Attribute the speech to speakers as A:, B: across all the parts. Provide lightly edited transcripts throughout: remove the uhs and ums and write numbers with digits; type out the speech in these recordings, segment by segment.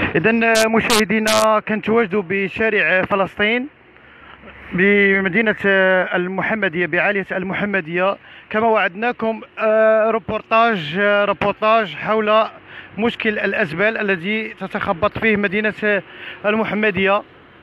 A: إذا مشاهدينا كنتواجدوا بشارع فلسطين بمدينة المحمدية بعالية المحمدية كما وعدناكم. ريبورتاج حول مشكل الأزبال الذي تتخبط فيه مدينة المحمدية.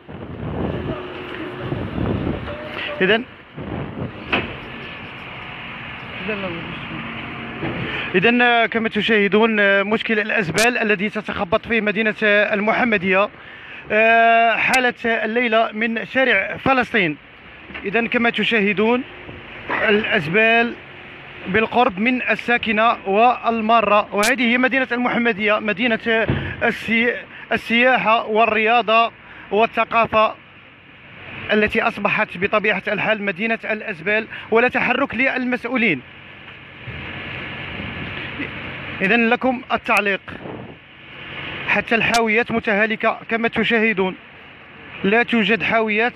A: إذن كما تشاهدون مشكل الأزبال الذي تتخبط فيه مدينة المحمدية حالة الليلة من شارع فلسطين. إذن كما تشاهدون الأزبال بالقرب من الساكنة والمارة، وهذه هي مدينة المحمدية، مدينة السياحة والرياضة والثقافة التي أصبحت بطبيعة الحال مدينة الأزبال ولا تحرك للمسؤولين. إذن لكم التعليق. حتى الحاويات متهالكة كما تشاهدون، لا توجد حاويات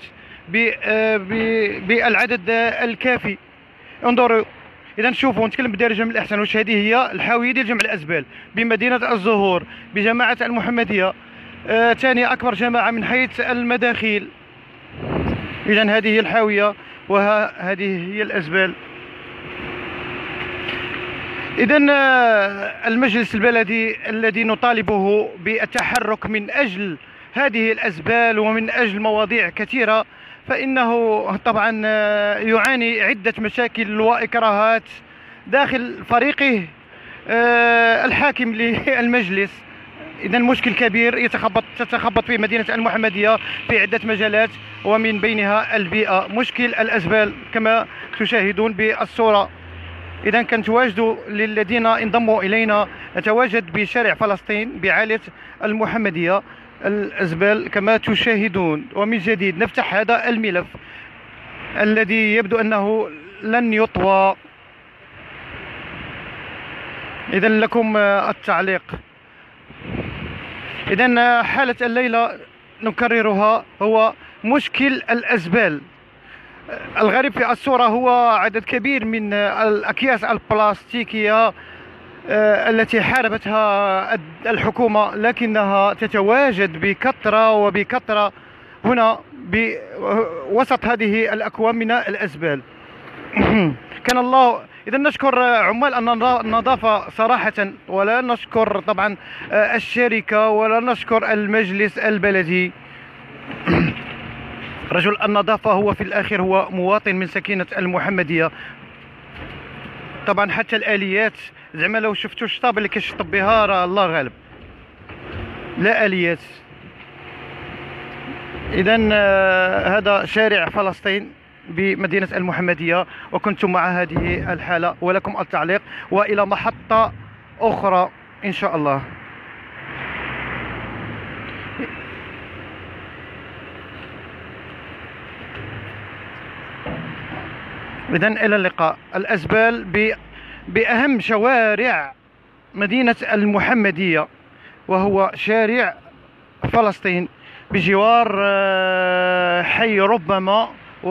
A: بالعدد الكافي. انظروا، إذا شوفوا نتكلم بالدارجة من الأحسن، واش هذه هي الحاوية ديال جمع الأزبال بمدينة الزهور بجماعة المحمدية، ثاني أكبر جماعة من حيث المداخيل. إذا هذه هي الحاوية وهذه هي الأزبال. إذا المجلس البلدي الذي نطالبه بالتحرك من أجل هذه الأزبال ومن أجل مواضيع كثيرة، فإنه طبعا يعاني عدة مشاكل وإكراهات داخل فريقه الحاكم للمجلس. إذا مشكل كبير تتخبط في مدينة المحمدية في عدة مجالات، ومن بينها البيئة، مشكل الأزبال كما تشاهدون بالصورة. إذا كنتواجدوا للذين انضموا إلينا، نتواجد بشارع فلسطين بعالية المحمدية. الأزبال كما تشاهدون، ومن جديد نفتح هذا الملف الذي يبدو أنه لن يطوى. إذا لكم التعليق. إذا حالة الليلة نكررها هو مشكل الأزبال. الغريب في الصورة هو عدد كبير من الأكياس البلاستيكية التي حاربتها الحكومة، لكنها تتواجد بكثرة هنا بوسط هذه الأكوام من الأزبال. كان الله. إذا نشكر عمال النظافة صراحة، ولا نشكر طبعا الشركة، ولا نشكر المجلس البلدي. رجل النظافة هو في الآخر هو مواطن من سكينة المحمدية. طبعا حتى الآليات، زعما لو شفتوا الشطاب اللي كيشطب بها راه الله غالب، لا آليات. إذا هذا شارع فلسطين بمدينة المحمدية، وكنت مع هذه الحالة، ولكم التعليق، وإلى محطة أخرى إن شاء الله. إذا إلى اللقاء. الأزبال بأهم شوارع مدينة المحمدية، وهو شارع فلسطين بجوار حي ربما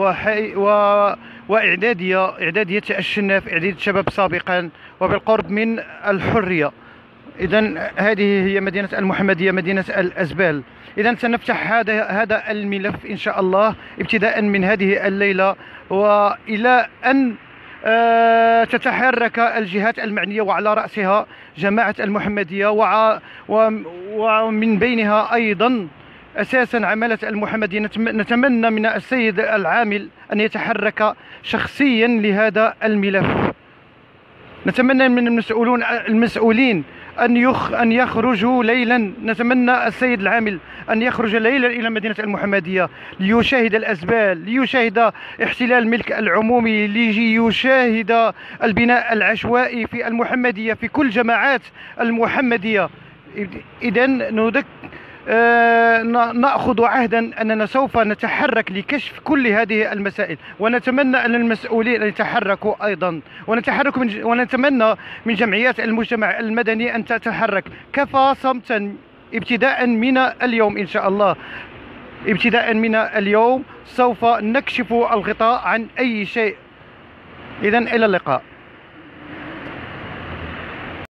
A: وإعدادية الشناف، إعدادية الشباب سابقا، وبالقرب من الحرية. إذا هذه هي مدينة المحمدية، مدينة الأزبال. إذا سنفتح هذا الملف إن شاء الله ابتداء من هذه الليلة، وإلى أن تتحرك الجهات المعنية، وعلى رأسها جماعة المحمدية، ومن بينها أيضا أساسا عمالة المحمدية. نتمنى من السيد العامل أن يتحرك شخصيا لهذا الملف. نتمنى من المسؤولين أن يخرجوا ليلا. نتمنى السيد العامل أن يخرج ليلا إلى مدينة المحمدية ليشاهد الأزبال، ليشاهد احتلال الملك العمومي، ليشاهد البناء العشوائي في المحمدية في كل جماعات المحمدية. إذا نأخذ عهدا أننا سوف نتحرك لكشف كل هذه المسائل، ونتمنى أن المسؤولين أن يتحركوا أيضا، ونتمنى من جمعيات المجتمع المدني أن تتحرك. كفى صمتا ابتداء من اليوم إن شاء الله. ابتداء من اليوم سوف نكشف الغطاء عن أي شيء. إذن إلى اللقاء.